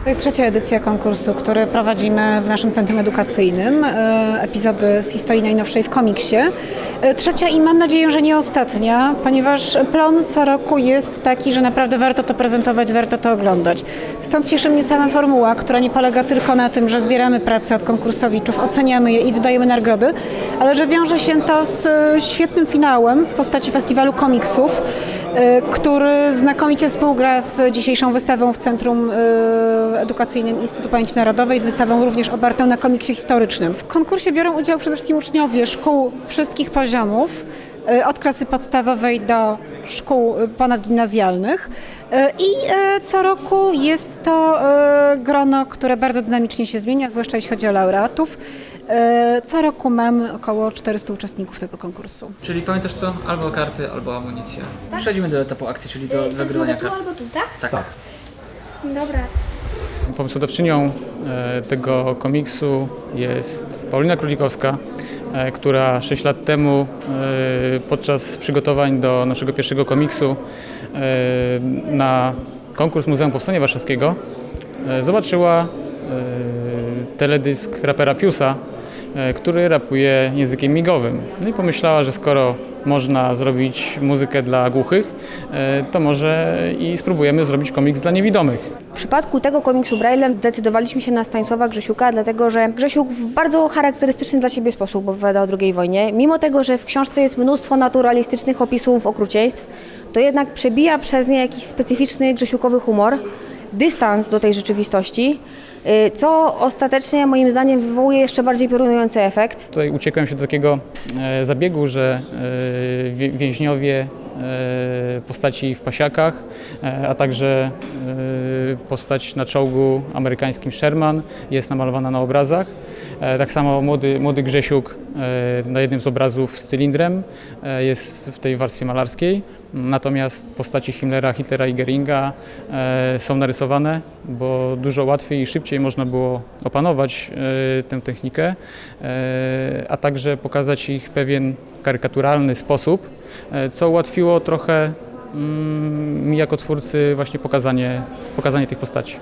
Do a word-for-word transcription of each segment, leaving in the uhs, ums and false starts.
To jest trzecia edycja konkursu, który prowadzimy w naszym centrum edukacyjnym. Epizody z historii najnowszej w komiksie. Trzecia i mam nadzieję, że nie ostatnia, ponieważ plon co roku jest taki, że naprawdę warto to prezentować, warto to oglądać. Stąd cieszy mnie cała formuła, która nie polega tylko na tym, że zbieramy pracę od konkursowiczów, oceniamy je i wydajemy nagrody, ale że wiąże się to z świetnym finałem w postaci festiwalu komiksów, który znakomicie współgra z dzisiejszą wystawą w Centrum Edukacyjnym Instytutu Pamięci Narodowej, z wystawą również opartą na komiksie historycznym. W konkursie biorą udział przede wszystkim uczniowie szkół wszystkich poziomów, od klasy podstawowej do szkół ponadgimnazjalnych i co roku jest to grono, które bardzo dynamicznie się zmienia, zwłaszcza jeśli chodzi o laureatów. Co roku mamy około czterystu uczestników tego konkursu. Czyli pamiętasz co? Albo karty, albo amunicja. Tak? Przechodzimy do etapu akcji, czyli do yy, zagrywania kart. albo tu, tak? Tak. tak. Dobra. Pomysłodawczynią tego komiksu jest Paulina Królikowska, która sześć lat temu podczas przygotowań do naszego pierwszego komiksu na konkurs Muzeum Powstania Warszawskiego zobaczyła teledysk rapera Piusa, który rapuje językiem migowym. No i pomyślała, że skoro można zrobić muzykę dla głuchych, to może i spróbujemy zrobić komiks dla niewidomych. W przypadku tego komiksu Braille'em zdecydowaliśmy się na Stanisława Grzesiuka, dlatego że Grzesiuk w bardzo charakterystyczny dla siebie sposób opowiada o drugiej wojnie. Mimo tego, że w książce jest mnóstwo naturalistycznych opisów okrucieństw, to jednak przebija przez nie jakiś specyficzny grzesiukowy humor, dystans do tej rzeczywistości, co ostatecznie moim zdaniem wywołuje jeszcze bardziej piorunujący efekt. Tutaj uciekłem się do takiego zabiegu, że więźniowie postaci w pasiakach, a także postać na czołgu amerykańskim Sherman jest namalowana na obrazach. Tak samo młody, młody Grzesiuk na jednym z obrazów z cylindrem jest w tej warstwie malarskiej. Natomiast postaci Himmlera, Hitlera i Geringa są narysowane, bo dużo łatwiej i szybciej można było opanować tę technikę, a także pokazać ich w pewien karykaturalny sposób, co ułatwiło trochę mi jako twórcy właśnie pokazanie, pokazanie tych postaci.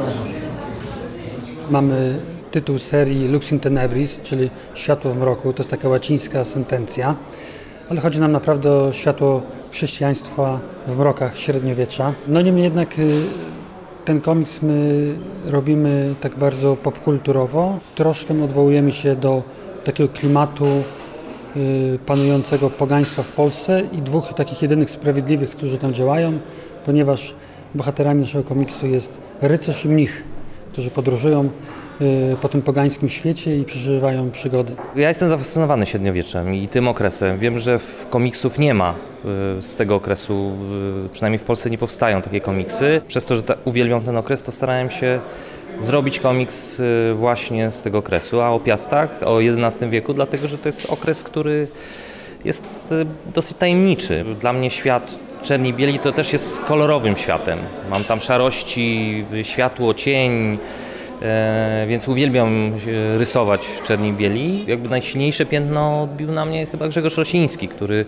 Mamy tytuł serii Lux in Tenebris, czyli Światło w mroku, to jest taka łacińska sentencja, ale chodzi nam naprawdę o światło chrześcijaństwa w mrokach średniowiecza. No niemniej jednak ten komiks my robimy tak bardzo popkulturowo, troszkę odwołujemy się do takiego klimatu panującego pogaństwa w Polsce i dwóch takich jedynych sprawiedliwych, którzy tam działają, ponieważ bohaterami naszego komiksu jest rycerz i mnich, którzy podróżują po tym pogańskim świecie i przeżywają przygody. Ja jestem zafascynowany średniowieczem i tym okresem. Wiem, że w komiksów nie ma z tego okresu, przynajmniej w Polsce nie powstają takie komiksy. Przez to, że ta, uwielbiam ten okres, to starałem się zrobić komiks właśnie z tego okresu, a o Piastach, o jedenastym wieku, dlatego że to jest okres, który jest dosyć tajemniczy. Dla mnie świat czerni i bieli to też jest kolorowym światem. Mam tam szarości, światło, cień, e, więc uwielbiam rysować w czerni i bieli. Jakby najsilniejsze piętno odbił na mnie chyba Grzegorz Rosiński, który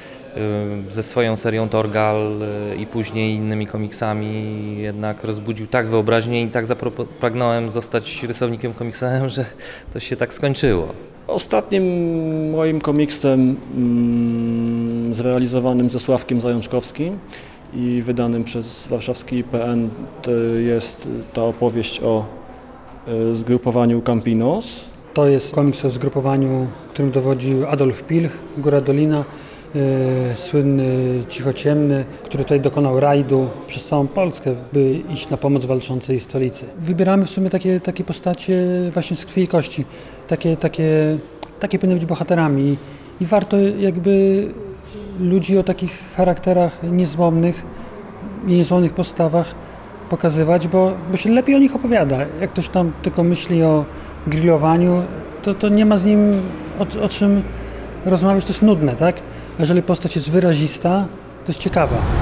ze swoją serią Torgal i później innymi komiksami jednak rozbudził tak wyobraźnię i tak zapragnąłem zostać rysownikiem komiksowym, że to się tak skończyło. Ostatnim moim komiksem mm, zrealizowanym ze Sławkiem Zajączkowskim i wydanym przez warszawski I P N to jest ta opowieść o y, zgrupowaniu Campinos. To jest komiks o zgrupowaniu, którym dowodził Adolf Pilch, Góra Dolina. Yy, słynny Cichociemny, który tutaj dokonał rajdu przez całą Polskę, by iść na pomoc walczącej stolicy. Wybieramy w sumie takie, takie postacie właśnie z krwi i kości. Takie, takie, takie powinny być bohaterami i, i warto jakby ludzi o takich charakterach niezłomnych i niezłomnych postawach pokazywać, bo, bo się lepiej o nich opowiada. Jak ktoś tam tylko myśli o grillowaniu, to, to nie ma z nim o, o czym rozmawiać, to jest nudne, tak? A jeżeli postać jest wyrazista, to jest ciekawa.